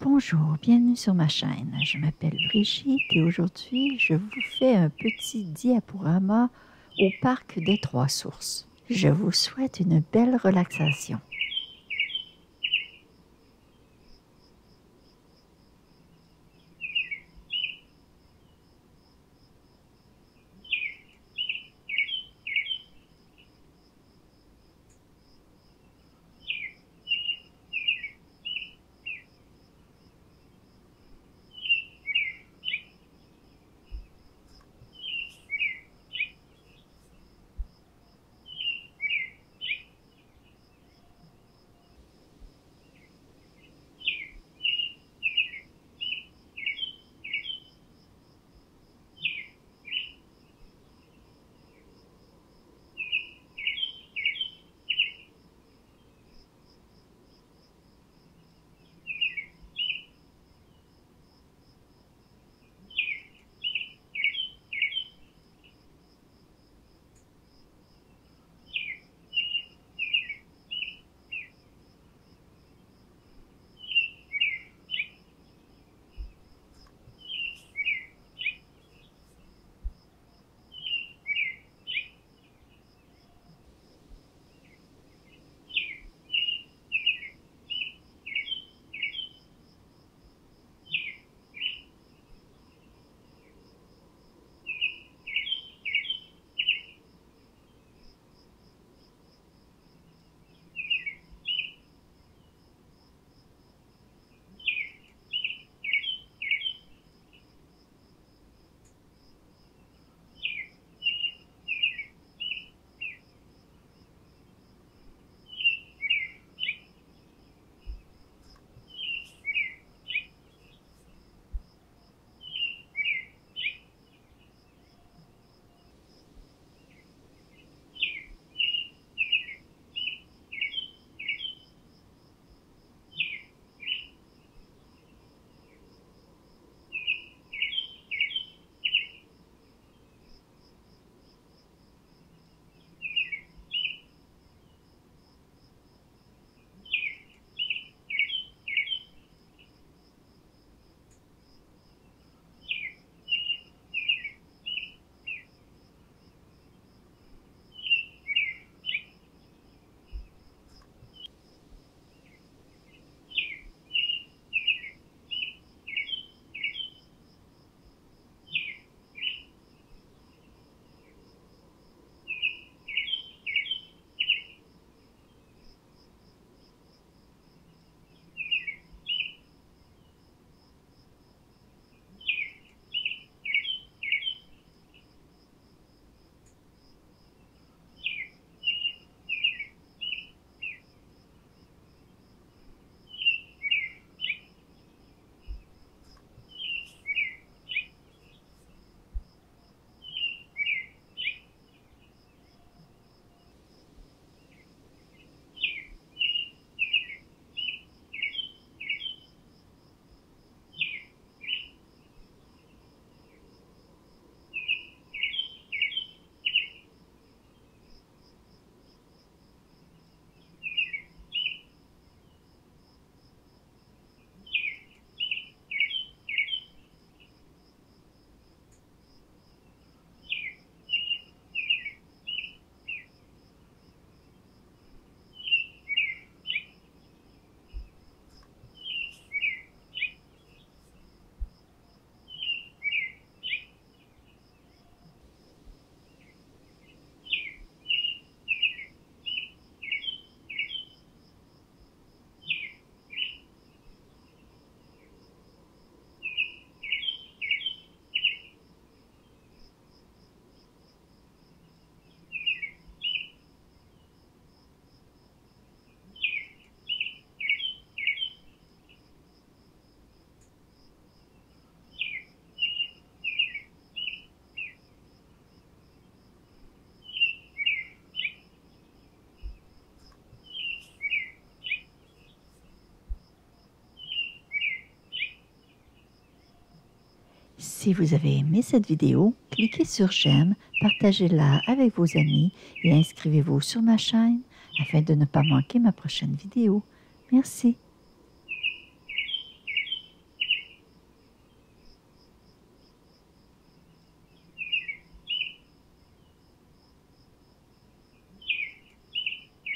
Bonjour, bienvenue sur ma chaîne. Je m'appelle Brigitte et aujourd'hui, je vous fais un petit diaporama au parc des Trois Sources. Je vous souhaite une belle relaxation. Si vous avez aimé cette vidéo, cliquez sur j'aime, partagez-la avec vos amis et inscrivez-vous sur ma chaîne afin de ne pas manquer ma prochaine vidéo. Merci.